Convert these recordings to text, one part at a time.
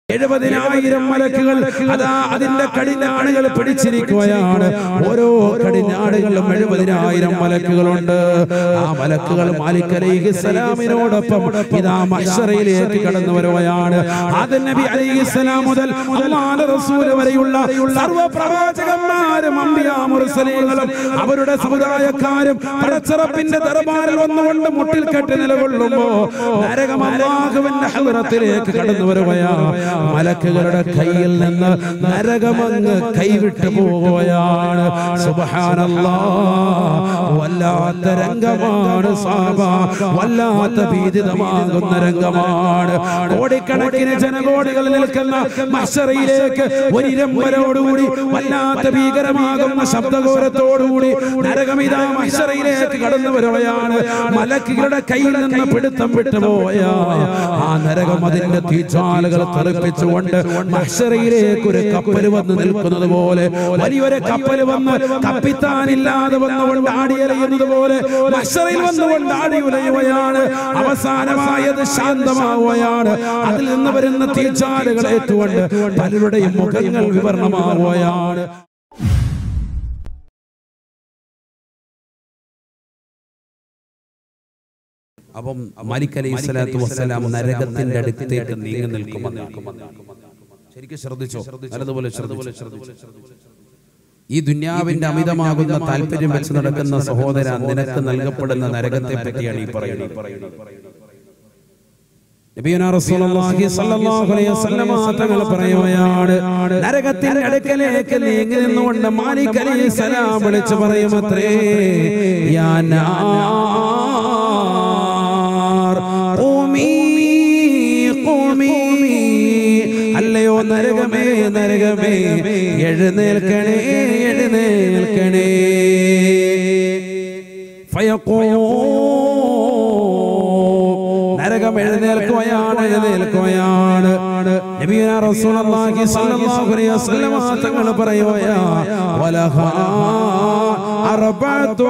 70,000 മലക്കുകൾ അതാ അതിന്റെ കടിഞ്ഞാണുകൾ പിടിച്ചിരിക്കുകയാണ്. ഓരോ കടിഞ്ഞാണുകളിലും 70,000 മലക്കുകളുണ്ട്. ആ മലക്കുകൾ മാലിക് അലൈഹിസ്സലാമിനോടൊപ്പം ഇതാ മഹ്ശറിലേക്ക് കടന്നു വരുകയാണ്. ആദം നബി അലൈഹിസ്സലാം മുതൽ അല്ലാഹുവിന്റെ റസൂൽ വരെയുള്ള സർവ്വ പ്രവാചകന്മാരും അംബിയാ മുർസലീങ്ങളും അവരുടെ സമുദായക്കാരും പടച്ചറപ്പിന്റെ ദർബാറിൽ വന്നുകൊണ്ട് മുട്ടിൽ കെട്ടി നിലകൊള്ളുമ്പോൾ നരകം അല്ലാഹുവിന്റെ ഹദ്റത്തിലേക്ക് കടന്നു വരുകയാണ്. മലക്കുകളുടെ കയ്യിൽ നിന്ന് നരകമങ്ങ് കൈവിട്ടു പോവുകയാണ്. സുബ്ഹാനല്ലാഹ്, വല്ലാത്ത രംഗമാണ് സഹബ, വല്ലാത്ത ഭീതിതമാകുന്ന രംഗമാണ്. കോടിക്കണക്കിന് ജനകോടികൾ നിൽക്കുന്ന മഹ്ശറിലേക്ക് ഒരിരമ്പലോടുകൂടി വല്ലാത്ത ഭീകരമാകുന്ന ശബ്ദഘോരത്തോടുകൂടി നരകമിതാ മഹ്ശറിലേക്ക് കടന്നു വരുകയാണ്. മലക്കുകളുടെ കയ്യിൽ നിന്ന് പിടുത്തം വിട്ടുപോയ ആ നരകം അതിന്റെ തീജ്വാലകൾ തെറിപ്പിച്ചുകൊണ്ട് മഹ്ശറിലേക്ക് ഒരു കപ്പൽ വന്ന് നിൽക്കുന്നത് പോലെ, വലിയൊരു കപ്പൽ വന്ന് കപ്പിത്താനില്ലാതെ വന്നുകൊണ്ട് ആടിയലയുന്നത് പോലെ മഹ്ശറിൽ വന്നുകൊണ്ട് ആടിയുലയുകയാണ്. അവസാനമായത് ശാന്തമാവുകയാണ്. അതിൽ നിന്ന് വരുന്ന തീജ്വാലകൾ ഏറ്റുകൊണ്ട് പലരുടെയും മുഖങ്ങൾ വിവരണമാവുകയാണ്. അപ്പം മാലിക് അലൈഹിസ്സലാത്തു വസ്സലാം നരകത്തിന്റെ അടുത്തേക്ക് നീങ്ങി നിൽക്കുമെന്ന് ശരിക്കും ശ്രദ്ധിച്ചോ? അതുപോലെ ഈ ദുനിയാവിന്റെ അമിതമാകുന്ന താല്പര്യം വെച്ച് നടക്കുന്ന സഹോദര, നിനക്ക് നൽകപ്പെടുന്ന നരകത്തെ പറ്റിയാണ് ഈ പറയുന്നത്. നബിയുനാ റസൂലുള്ളാഹി സ്വല്ലല്ലാഹു അലൈഹി വസല്ലം തങ്ങൾ പറയുകയാണ്, നരകത്തിന്റെ അടുക്കലേക്ക് നീങ്ങി നിന്നുകൊണ്ട് മാലിക് അലൈഹിസ്സലാം വിളിച്ചു പറയുമത്രേ, യാ നാർ ഖൂമി ഖൂമി, അല്ലയോ നരകമേ നരകമേ എഴുന്നേൽക്കണേ എഴുന്നേൽക്കണേ. നരകം എഴുന്നേൽക്കുകയാണ് എഴുന്നേൽക്കുകയാണ്. നബിയുനാ റസൂലുള്ളാഹി സ്വല്ലല്ലാഹു അലൈഹി വസല്ലം തങ്ങൾ പറയുകയാ, വലഹാ അർബഅതു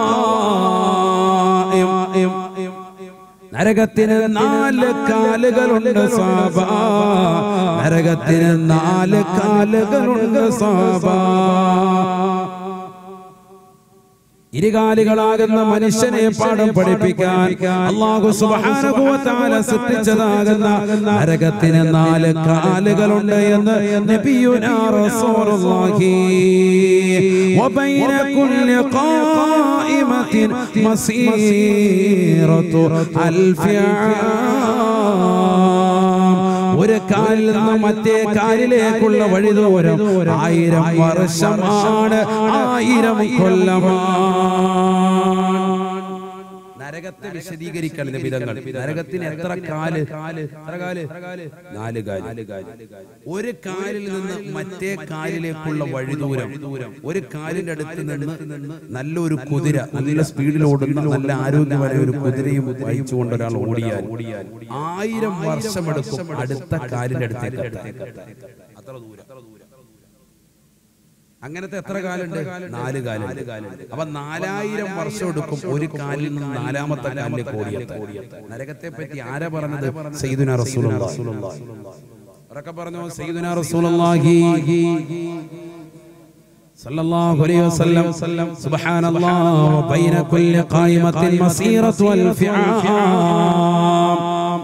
ഖവാഇം, നരകത്തിന് 4 കാലുകളുണ്ട് സാബ, നരകത്തിന് 4 കാലുകളുണ്ട് സാബ. ഇരുകാലികളാകുന്ന മനുഷ്യനെ പാഠം പഠിപ്പിക്കാൻ അല്ലാഹു സുബ്ഹാനഹു വ തആല സൃഷ്ടിച്ചതാകുന്ന നരകത്തിന് 4 കാലുകളുണ്ട് എന്ന് നബിയുനാ റസൂലുള്ളാഹി. വബൈന കുല്ലി ഖായിമത്തിൻ മസീറത്തു അൽഫി ആം, ഒരു കാലിൽ നിന്ന് മറ്റേ കാലിലേക്കുള്ള വഴി ദൂരം 1000 വർഷമാണ്, 1000 കൊല്ലമാണ്. നരകത്തെ വിശദീകരിക്കണം നബിതങ്ങൾ. നരകത്തിന് എത്ര കാല്? 4 കാല്. ഒരു കാലിൽ നിന്ന് മറ്റേ കാലിലേക്കുള്ള വഴി ദൂരം, ഒരു കാലിന്റെ അടുത്ത് നിന്ന് നല്ലൊരു കുതിര, നല്ല സ്പീഡിൽ ഓടുന്ന നല്ല ആരോഗ്യമായ ഒരു കുതിരയും വഹിച്ചുകൊണ്ട് ഒരാൾ ഓടിയാൽ 1000 വർഷമെടുക്കും അടുത്ത കാലിന്റെ അടുത്തേക്ക് അത്ര ദൂരം. അങ്ങനത്തെ എത്ര കാലുണ്ട്? 4 കാലുണ്ട്. അപ്പൊ 4000 വർഷം എടുക്കും ഒരു കാലിൽ നിന്ന് 4ാമത്തെ കാലിലേക്ക് ഓടിയെത്താൻ. നരകത്തെ പറ്റി ആരാ പറഞ്ഞത്? സയ്യിദുനാ റസൂലുള്ളാഹി. ഉറക്കെ പറഞ്ഞു, സയ്യിദുനാ റസൂലുള്ളാഹി സല്ലല്ലാഹു അലൈഹി വസല്ലം. സുബ്ഹാനല്ലാഹ്, വബൈന കുല്ലി ഖായിമത്തിൻ മസീറത്തു അൽഫി ആം,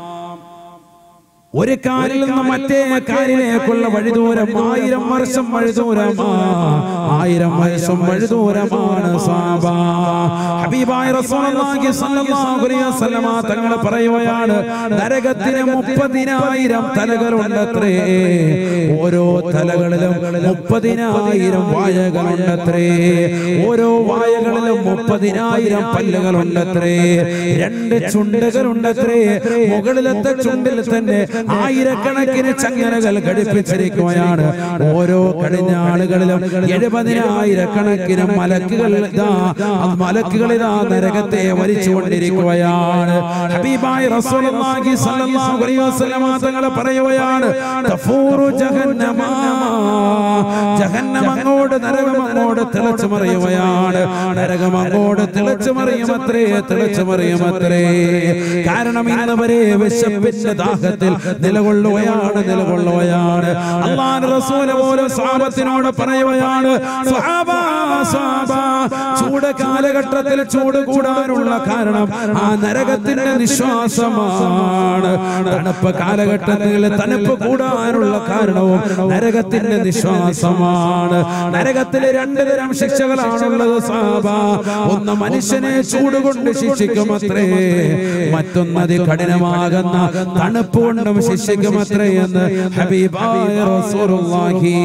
ഒരു കാലിൽ നിന്ന് മറ്റേ കാലിലേക്കുള്ള വഴിദൂരം 1000 വർഷം വഴിദൂരമാണ്, 1000 വർഷം വഴിദൂരമാണ് സാബ. ഹബീബായ റസൂലുള്ളാഹി സ്വല്ലല്ലാഹു അലൈഹി വസല്ലം തങ്ങൾ പറയുകയാണ്, നരകത്തിന് 30,000 തലകളുണ്ടത്രേ, ഓരോ തലകളിലും 30,000 വായകളുണ്ടത്രേ, ഓരോ വായകളിലും 30,000 പല്ലുകളുണ്ടത്രേ, 2 ചുണ്ടുകളുണ്ടത്രേ, മുകളിലത്തെ ചുണ്ടിൽ തന്നെ 1000കണക്കിന് ചങ്ങലകൾ ഘടിപ്പിച്ചിരിക്കുകയാണ്. ഓരോ കടിഞ്ഞാളുകളിലും 70,000 കണക്കിന് മലക്കുകളിതാ നരകത്തെ വലിച്ചുകൊണ്ടിരിക്കുകയാണ്. ഹബീബായ റസൂലുള്ളാഹി സ്വല്ലല്ലാഹു അലൈഹി വസല്ലം തങ്ങൾ പറയുകയാണ്, തഫൂറു ജഹന്നമ, ജഹന്നം അങ്ങോട്ട് നരകം അങ്ങോട്ട് തിളച്ചു മറിയുകയാണ്. നരകം അങ്ങോട്ട് തിളച്ചു മറിയുമത്രേ, തിളച്ചു മറിയുമത്രേ. കാരണം ഇന്ന് വരെ വിശപ്പിന്റെ ദാഹത്തിൽ നിലകൊള്ളുകയാണ്. അല്ലാഹുവിന്റെ റസൂൽ പോലും സ്വഹാബത്തിനോട് പറയുകയാണ്, സ്വഹാബാ ചൂട് കാലഘട്ടത്തിൽ ചൂട് കൂടാനുള്ള കാരണം ആ നരകത്തിന്റെ നിശ്വാസമാണ്. തണുപ്പ് കാലഘട്ടത്തിൽ തണുപ്പ് കൂടാനുള്ള കാരണവും നരകത്തിന്റെ നിശ്വാസമാണ്. നരകത്തിലെ രണ്ട് തരം ശിക്ഷകളാണുള്ളത് സഹാബ. ഒന്ന് മനുഷ്യനെ ചൂട് കൊണ്ട് ശിക്ഷിക്കുമത്രേ, മറ്റൊന്നത് കഠിനമാകുന്ന തണുപ്പ് കൊണ്ടും ശിക്ഷിക്കുമത്രേ എന്ന് ഹബീബായ റസൂലുള്ളാഹി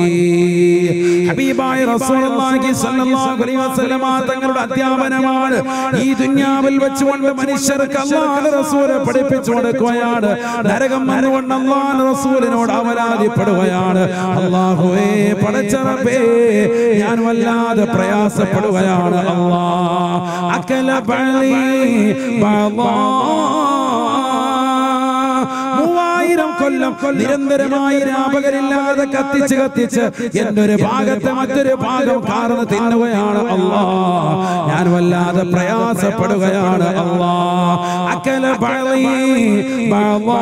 സ്വല്ലല്ലാഹു അലൈഹി വസല്ലം തങ്ങളുടെ അധ്യാപനമാണ്. ഈ ദുനിയാവിൽ വെച്ചുകൊണ്ട് മനുഷ്യർക്ക് അല്ലാഹുവിന്റെ റസൂൽ പഠിപ്പിച്ചു കൊടുക്കുകയാണ്. നരകം വന്നുകൊണ്ട് അല്ലാഹുവിന്റെ റസൂലിനോട് അവലാദിപ്പെടുകയാണ്, അല്ലാഹുവേ പടച്ച റബ്ബേ ഞാൻ വല്ലാതെ പ്രയാസപ്പെടുകയാണ്. അല്ലാഹ് അകല ബലി ബളാ 3000 കൊല്ലം നിരന്തരമായി രാപകലില്ലാതെ കത്തിച്ച് എന്റെ ഒരു ഭാഗത്ത് മറ്റൊരു ഭാഗം കാർന്ന് തിന്നുകയാണ്. അല്ലാഹ് ഞാൻ വല്ലാതെ പ്രയാസപ്പെടുകയാണ്. അല്ലാഹ് അകല ബലി ബളാ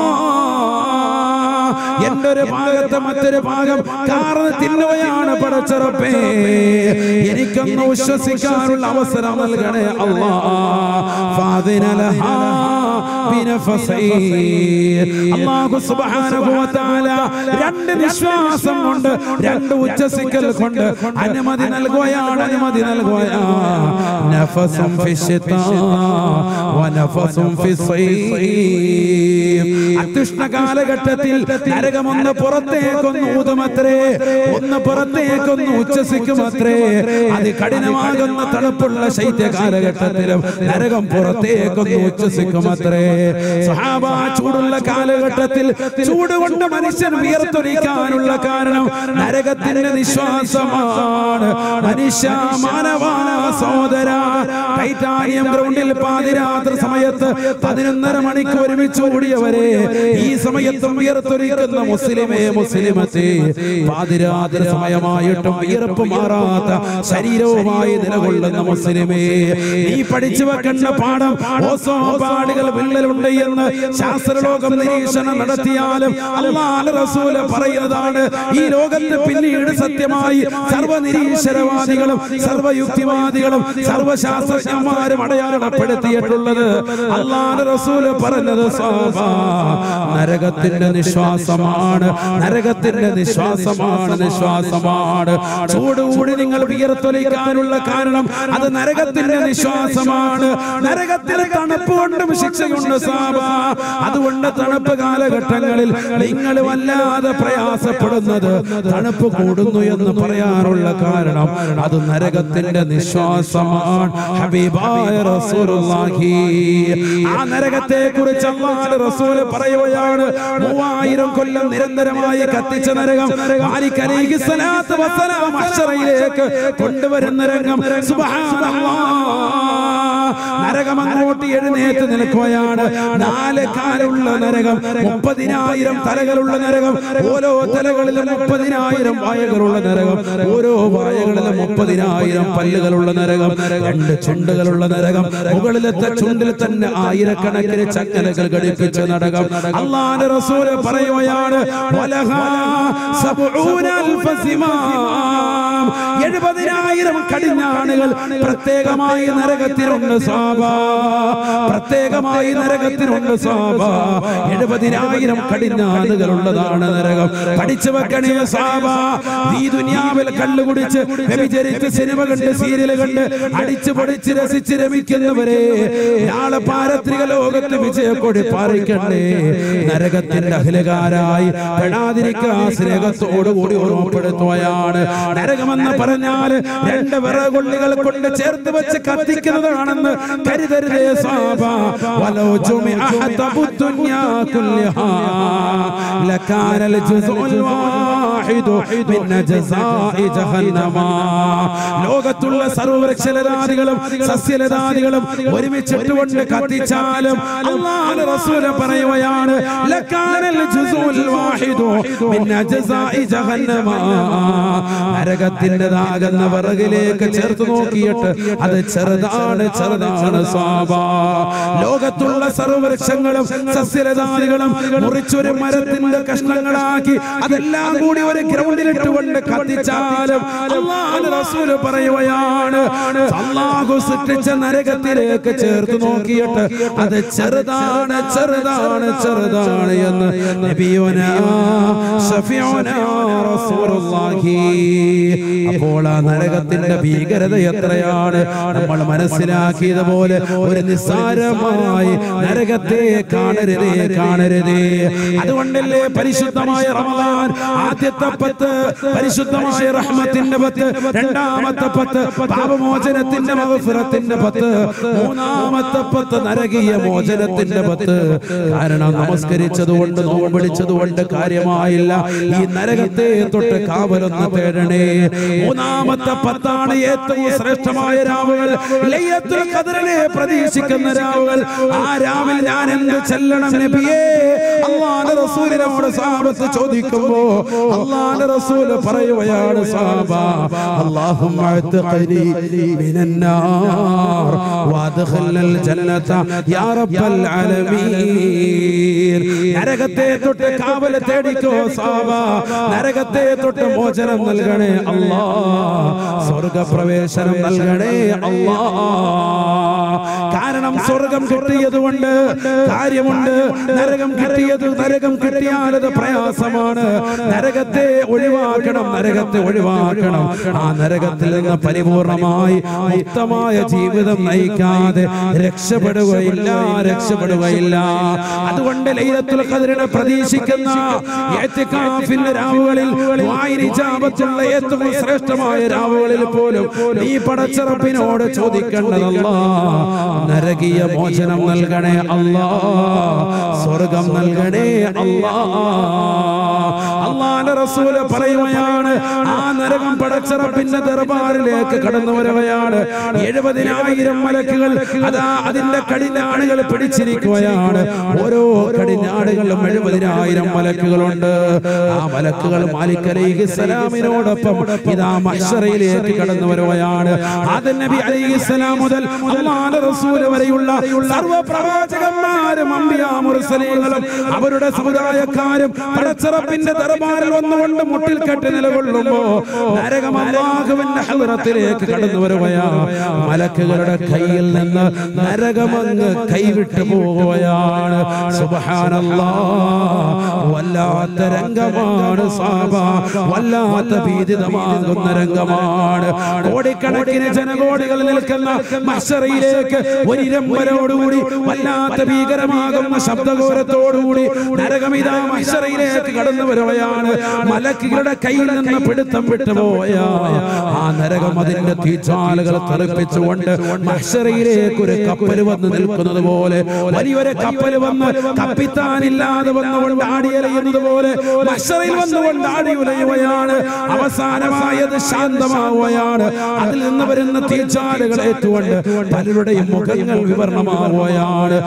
എന്റെ ഒരു ഭാഗത്ത് മറ്റൊരു ഭാഗം കാർന്ന് തിന്നുകയാണ്. പടച്ച റബ്ബേ എനിക്കൊന്ന് വിശ്വസിക്കാനുള്ള അവസരം നൽകണേ. അല്ലാഹ് ഫാദിന ലഹാ ബിനഫസൈ. അല്ലാഹു സുബ്ഹാനഹു വ തആല രണ്ട് നിശ്വാസം കൊണ്ട്, രണ്ട് ഉച്ചസിക്കൽ കൊണ്ട് അനുമതി നൽകുകയാണ്. നഫസും ഫിശ്ശിതാ വ നഫസും ഫിസ്സൈഫ്. അത്യുഷ്ണ കാലഘട്ടത്തിൽ നരകമൊന്ന് പുറത്തേക്കൊന്ന് ഊതുമത്രേ, ഒന്ന് പുറത്തേക്കൊന്ന് ഉച്ചസിക്കുമത്രേ. അത് കഠിനമാകുന്ന തണുപ്പുള്ള ശൈത്യ കാലഘട്ടത്തിലും നരകം പുറത്തേക്കൊന്ന് ഉച്ചസിക്കുമത്രേ. സഹാബ ചൂടുള്ള കാലഘട്ടത്തിൽ ചൂട് കൊണ്ട് മനുഷ്യൻ വിയർത്തൊലിക്കാനുള്ള കാരണം നരകത്തിന്റെ നിശ്വാസമാണ്. മനുഷ്യ മാനവ സഹോദര, ടൈറ്റാനിയം ഗ്രൗണ്ടിൽ പാതിരാത്രി സമയത്ത് 11:30 മണിക്ക് ഒരുമിച്ച് ഓടിയവരെ ഈ സമയത്തും വിയർത്തൊലിക്കുന്ന മുസ്ലിമത്തെ, പാതിരാത്രി സമയമായിട്ടും വിയർപ്പ് മാറാത്ത ശരീരവുമായി നിലകൊള്ളുന്ന മുസ്ലിമേ, നീ പഠിച്ചു വെക്കേണ്ട പാഠം ഓസോൺ പാളികൾ വിള്ളലുണ്ട് എന്ന് ശാസ്ത്രലോകം നിരീക്ഷണം നടത്തിയാലും അല്ലാഹുവിന്റെ റസൂൽ പറയുന്നതാണ്. ഈ ലോകത്ത് പിന്നീട് സത്യമായി സർവ്വനിരീശ്വരവാദികളും സർവ്വയുക്തിവാദികളും സർവ്വശാസ്ത്രജ്ഞന്മാരും അടയാളപ്പെടുത്തിയിട്ടുള്ളത്. അല്ലാഹുവിന്റെ റസൂൽ പറഞ്ഞത് സഹാബാ നരകത്തിന്റെ നിശ്വാസമാണ്, നരകത്തിന്റെ നിശ്വാസമാണ്. ചൂടുകൂടി നിങ്ങൾ വിയർത്തൊലിക്കാനുള്ള കാരണം അത് നരകത്തിന്റെ നിശ്വാസമാണ്. നരകത്തിലെ തണുപ്പ് കൊണ്ടും ശിക്ഷയുണ്ട് സഹാബ. അതുകൊണ്ട് തണുപ്പ് കാലഘട്ടങ്ങളിൽ നിങ്ങൾ വല്ലാതെ പ്രയാസപ്പെടുന്നത് തണുപ്പ് കൂടുന്നു എന്ന് പറയാറുള്ള കാരണം അത് നരകത്തിന്റെ നിശ്വാസമാണ്. ഹബീബായ റസൂലുള്ളാഹി ആ നരകത്തെ കുറിച്ച് അല്ലാഹുവിന്റെ റസൂൽ പറയുകയാണ്, 3000 കൊല്ലം നിരന്തരമായി കത്തിച്ച നരകം മാലിക് അലൈഹിസ്സലാത്തു വസ്സലാം മഹ്ശറയിലേക്ക് കൊണ്ടുവരുന്ന രംഗം സുബ്ഹാനല്ലാഹ്. നരകം അങ്ങോട്ട് എഴുന്നേറ്റ് നിൽക്കുകയാണ്. 4 കാലുള്ള നരകം, 30,000 തലകളുള്ള നരകം, ഓരോ തലകളിലും 30,000 വായകളുള്ള നരകം, ഓരോ വായകളിലും 30,000 പല്ലുകളുള്ള നരകം, 2 ചുണ്ടുകളുള്ള നരകം, മുകളിലത്തെ ചുണ്ടിൽ തന്നെ ആയിരക്കണക്കിന് ചങ്ങലകൾ ഘടിപ്പിച്ച നരകം. അല്ലാഹുവിന്റെ റസൂൽ പറയുകയാണ്, 70,000 കടിഞ്ഞാണുകൾ പ്രത്യേകമായി നരകത്തിലുണ്ട് സഹാബ, പ്രത്യേകമായി നരകത്തിലുണ്ട് സഹാബ. 70,000 കടിഞ്ഞാണുകളുള്ളതാണ് നരകം. പഠിച്ചു വെക്കണേ സഹാബ. ഈ ദുനിയാവിൽ കള്ളുകുടിച്ച് വ്യഭിചരിച്ച് സിനിമ കണ്ട് സീരിയൽ കണ്ട് അടിച്ചു പൊടിച്ച് രസിച്ച് രമിക്കുന്നവരെ നാളെ പാരത്രിക ലോകത്ത് വിജയക്കൊടി പാറിക്കണ്ടേ. നരകത്തിന്റെ അഖിലകാരായി പെടാതിരിക്കാൻ സ്നേഹത്തോടുകൂടി ഓർമ്മപ്പെടുത്തുകയാണ്. നരകമെന്ന് പറഞ്ഞാൽ 2 വിറകൊള്ളികൾ കൊണ്ട് ചേർത്ത് വെച്ച് കത്തിക്കുന്നതാണെന്ന് കരുതരുതേ സഹാബ. വലൗ ജുമിഅത ദുനിയാ കുല്ലഹാ ലകാനൽ ജുസ്ഉൽ വാഹിദു മിൻ ജസാഇ ജഹന്നമ. ലോകത്തുള്ള സർവവൃക്ഷലതാദികളും സസ്യലതാദികളും ഒരുമിച്ചിട്ടുകൊണ്ട് കത്തിച്ചാലും അല്ലാഹുവിന്റെ റസൂൽ പറയുകയാണ് ലകാനൽ ജുസുൽ വാഹിദു മിൻ ജസാഇ ജഹന്നമ. നരകത്തിൻ്റെതാകുന്ന വിറകിലേക്ക് ചേർത്ത് നോക്കിയിട്ട് അത് ചെറുതാണ് ചെറുതാണ് സാബ. ലോകത്തുള്ള സർവവൃക്ഷങ്ങളും സസ്യലതാദികളും മുറിച്ചൊരു മരത്തിന്റെ കഷ്ണങ്ങളാക്കി അതെല്ലാം കൂടി ഒരു ഗ്രൗണ്ടിലിട്ടുകൊണ്ട് കത്തിച്ചാലും അല്ലാഹുവിന്റെ റസൂൽ പറയുകയാണ് അല്ലാഹു സൃഷ്ടിച്ച നരകത്തിലേക്ക് ചേർത്ത് നോക്കിയിട്ട് അത് ചെറുതാണ് ചെറുതാണ് ചെറുതാണ് എന്ന് നബിയുനാ ശഫീഉനാ റസൂലുള്ളാഹി. അപ്പോൾ ആ നരകത്തിന്റെ ഭീകരത എത്രയാണ് നമ്മൾ മനസ്സിലാക്കിയതുപോലെ ഒരു നിസ്സാരമായി നരകത്തെ കാണരുതേ കാണരുതേ. അതുകൊണ്ടല്ലേ പരിശുദ്ധമായ റമദാൻ ആദ്യത്തെ 10 പരിശുദ്ധമായ റഹ്മത്തിന്റെ 10, രണ്ടാമത്തെ 10 പാപമോചനത്തിന്റെ മഗ്ഫിറത്തിന്റെ 10, മൂന്നാമത്തെ 10 നരകീയ മോചനത്തിന്റെ 10. കാരണം നമസ്കരിച്ചതുകൊണ്ട് നോമ്പടിച്ചതുകൊണ്ട് കാര്യമായില്ല. ഈ നരകത്തെ തൊട്ട് കാവലൊന്ന് തേടണേ. മൂന്നാമത്തെ 10 ഏറ്റവും ശ്രേഷ്ഠമായ രാവുകൾ, ലൈലത്തുൽ ഖദ്റിനെ പ്രതീക്ഷിക്കുന്ന രാവുകൾ. ആ രാവിൽ ഞാൻ എന്ത് ചെല്ലണം നബിയേ? അല്ലാഹുവിന്റെ റസൂലിനോട് സഹാബത്ത് ചോദിക്കുമ്പോ അല്ലാഹുവിന്റെ റസൂൽ പറയുകയാണ് സഹാബ അല്ലാഹുമ്മ അത്ഖനി മിനന്നാർ വഅദ്ഖിൽനൽ ജന്നത യാ റബ്ബൽ ആലമീൻ. നരകത്തെ തൊട്ട് കാവൽ തേടിക്കോ സഹാബ. നരകത്തെ തൊട്ട് മോചനം നൽകണേ അല്ലാഹ്. സ്വർഗ്ഗപ്രവേശനം നൽകണേ അല്ലാഹ്. കാരണം സ്വർഗം കിട്ടിയതുകൊണ്ട് കാര്യമുണ്ട്, നരകം കിട്ടിയാൽ അത് പ്രയാസമാണ്. നരകത്തെ ഒഴിവാക്കണം, നരകത്തെ ഒഴിവാക്കണം. ആ നരകത്തിൽ നിന്ന് പരിപൂർണമായി മുക്തമായ ജീവിതം നയിക്കാതെ രക്ഷപ്പെടുകയില്ല. അതുകൊണ്ട് ലൈലത്തുൽ ഖദ്റിനെ പ്രതീക്ഷിക്കുന്ന ഇഅ്തികാഫിന്റെ രാവുകളിൽ ഇജാബത്തുള്ള ഏറ്റവും ശ്രേഷ്ഠമായ രാവുകളിൽ പോലും നീ പടച്ച റബ്ബിനോട് ചോദിക്കേണ്ടതല്ലാ നരകീയ മോചനം നൽകണേ അല്ലാ, സ്വർഗം നൽകണേ അല്ലാ. അല്ലാഹുവിന്റെ റസൂൽ പറയുകയാണ് ആ നരകം പടച്ച റബ്ബിന്റെ ദർബാറിലേക്ക് കടന്നു വരികയാണ്. 70,000 മലക്കുകൾ അതാ അതിന്റെ കടിഞ്ഞാണുകൾ പിടിച്ചിരിക്കുകയാണ്. ഓരോ കടിഞ്ഞാണുകളിലും 70,000 മലക്കുകളുണ്ട്. ആ മലക്കുകൾ മാലിക് അലൈഹിസ്സലാമിനോടൊപ്പം ഇതാ മഹ്ശറയിലേക്ക് കടന്നു വരികയാണ്. ആദം നബി അലൈഹിസ്സലാം മുതൽ അല്ലാഹുവിന്റെ റസൂൽ വരെയുള്ള സർവ്വ പ്രവാചകന്മാരും അംബിയാ മുർസലീങ്ങളും അവരുടെ സമുദായക്കാരും പടച്ച റബ്ബിന്റെ ദർബാറിൽ വന്നുകൊണ്ട് മുട്ടിൽ കെട്ടി നിലകൊള്ളുമ്പോ നരകം അല്ലാഹുവിന്റെ ഹദ്റത്തിലേക്ക് കടന്നു വരികയാണ്. മലക്കുകളുടെ കയ്യിൽ നിന്ന് നരകമങ്ങ് കൈവിട്ടു പോവുകയാണ്. സുബ്ഹാനല്ലാഹ്, വല്ലാത്ത രംഗമാണ് സാബ, വല്ലാത്ത ഭീതിതമാകുന്ന രംഗമാണ്. കോടിക്കണക്കിന് ജനകോടികൾ നിൽക്കുന്ന മഹ്ശറയിലേക്ക് ഒരിരമ്പലോടുകൂടി വല്ലാത്ത ഭീകരമാകുന്ന ശബ്ദഘോരത്തോടുകൂടി നരകമിതാ മഹ്ശറയിലേക്ക് കടന്നു വരികയാണ്. മലക്കുകളുടെ കയ്യിൽ നിന്ന് പിടുത്തം വിട്ടുപോയ ആ നരകം അതിന്റെ തീജ്വാലകൾ തെറിപ്പിച്ചുകൊണ്ട് മഹ്ശറയിലേക്ക് ഒരു കപ്പൽ വന്ന് നിൽക്കുന്നത് പോലെ, വലിയൊരു കപ്പൽ വന്ന് കപ്പിത്താനില്ലാതെ വന്നുകൊണ്ട് ആടിയലയുന്നത് പോലെ മഹ്ശറയിൽ വന്നുകൊണ്ട് ആടി ഉലയുകയാണ്. അവസാനമായത് ശാന്തമാവുകയാണ്. അതിൽ നിന്ന് വരുന്ന തീജ്വാലകൾ ഏറ്റുകൊണ്ട് പലരുടെയും മുഖങ്ങൾ വിവരണമാവുകയാണ്.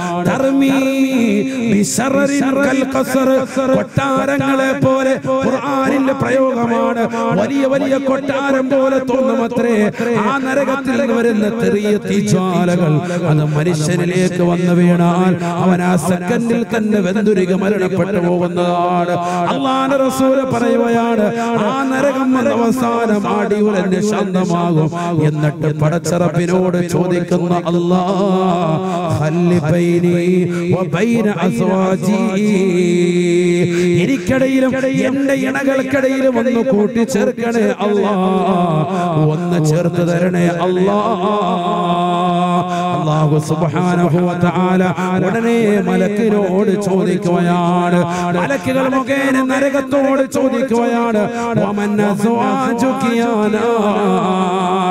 കൊട്ടാരങ്ങളെ പോലെ ഖുർആനിന്റെ പ്രയോഗമാണ്. വലിയ വലിയ കൊട്ടാരം പോലെ തോന്നുമത്രേ ആ നരകത്തിൽ നിന്ന് വരുന്ന ചെറിയ തീജ്വാലകൾ. അത് മനുഷ്യനിലേക്ക് വന്നു വീണാൽ അവൻ ആ സെക്കൻഡിൽ തന്നെ വെന്തുരുകി മരണപ്പെട്ടു പോകുന്നതാണ്. അല്ലാഹുവിന്റെ റസൂൽ പറയുകയാണ് ആ നരകം അവസാനം ആടി ഉലഞ്ഞ് ശാന്തമാകും. എന്നിട്ട് പടച്ച റബ്ബിനോട് ചോദിക്കുന്ന അല്ലാഹ് ഖല്ലി ബൈനി വബൈന അസ്വാജി, എനിക്കിടയിലും എന്റെ ഇണകൾക്കിടയിലും ഒന്ന് കൂട്ടിച്ചേർക്കണേ അല്ലാഹ്, ഒന്ന് ചേർത്ത് തരണേ അല്ലാഹ്. അല്ലാഹു സുബ്ഹാനഹു വ തആല ഉടനെ മലക്കിനോട് ചോദിക്കുകയാണ്. മലക്കുകൾ മുഖേന നരകത്തോട് ചോദിക്കുകയാണ് വമൻ അസ്വാജുകി യാ നാർ,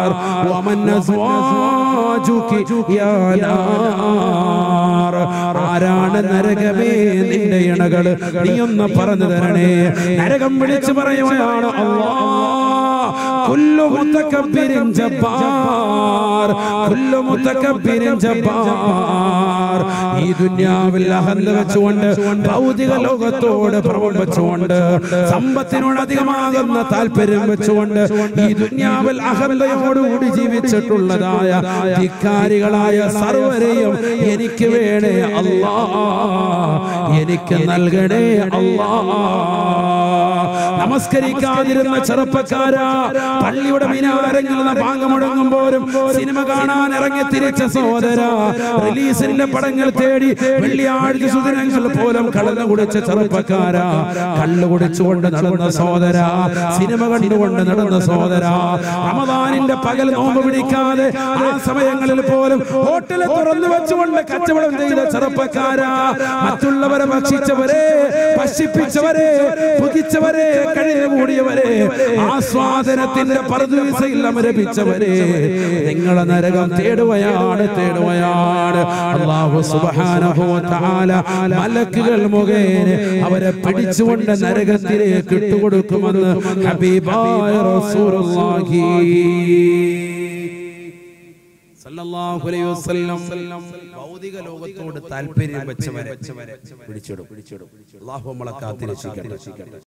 വമൻ അസ്വാജുകി യാ നാർ. ആരാണ് നരകമേ നിന്റെ ഇണകള്, നീ ഒന്ന് പറഞ്ഞു തരണേ. നരകം വിളിച്ചു പറയുകയാണ് അല്ലാഹ് കുല്ലു മുതകബ്ബിരിൻ ജബ്ബാർ, കുല്ലു മുതകബ്ബിരിൻ ജബ്ബാർ. ഈ ദുനിയാവിൽ അഹന്ത വെച്ചുകൊണ്ട്, ഭൗതിക ലോകത്തോട് ഭ്രമം വെച്ചുകൊണ്ട്, സമ്പത്തിനോട് അധികമാകുന്ന താല്പര്യം വെച്ചുകൊണ്ട്, ഈ ദുനിയാവിൽ അഹന്തയോടുകൂടി ജീവിച്ചിട്ടുള്ളതായ ധിക്കാരികളായ സർവരെയും എനിക്ക് വേണേ അല്ലാഹ്, എനിക്ക് നൽകണേ അല്ലാഹ്. നമസ്കരിക്കാതിരുന്ന ചെറുപ്പക്കാരാ, പള്ളിയുടെ മിനാരങ്ങളിൽ നിന്ന് ബാങ്ക് മുഴങ്ങുമ്പോഴും സിനിമ കാണാൻ ഇറങ്ങി തിരിച്ച സഹോദര, റിലീസിന്റെ പടങ്ങൾ തേടി വെള്ളിയാഴ്ച സുദിനങ്ങൾ പോലും കള്ളു കുടിച്ച ചെറുപ്പക്കാരാ, കള്ളു കുടിച്ചുകൊണ്ട് നടന്ന സഹോദര, സിനിമ കണ്ടുകൊണ്ട് നടന്ന സഹോദര, റമദാനിന്റെ പകൽ നോമ്പ് പിടിക്കാതെ ആ സമയങ്ങളിൽ പോലും ഹോട്ടൽ തുറന്നു വെച്ചുകൊണ്ട് കച്ചവടം ചെയ്ത ചെറുപ്പക്കാരാ, മറ്റുള്ളവരെ ഭക്ഷിച്ചവരെ, പശിപ്പിച്ചവരെ, പുകിച്ചവരെ, കഴിഞ്ഞുകൂടിയവരെ, ആസ്വാദനത്തിന്റെ പർദീസയിൽ അമരപിച്ചവരെ, നിങ്ങളെ നരകം തേടുകയാണ്. അല്ലാഹു സുബ്ഹാനഹു വ തആല മലക്കുകൾ മുഖേന അവരെ പിടിച്ചുകൊണ്ട് നരകത്തിലേക്ക് ഇട്ടുകൊടുക്കുമെന്ന് ഹബീബായ റസൂലുള്ളാഹി സല്ലല്ലാഹു അലൈഹി വസല്ലം. ഭൗതിക ലോകത്തോട് താല്പര്യം വെച്ചവരെ പിടിച്ചിടും. അല്ലാഹു നമ്മളെ കാത്തിരക്ഷിക്കട്ടെ.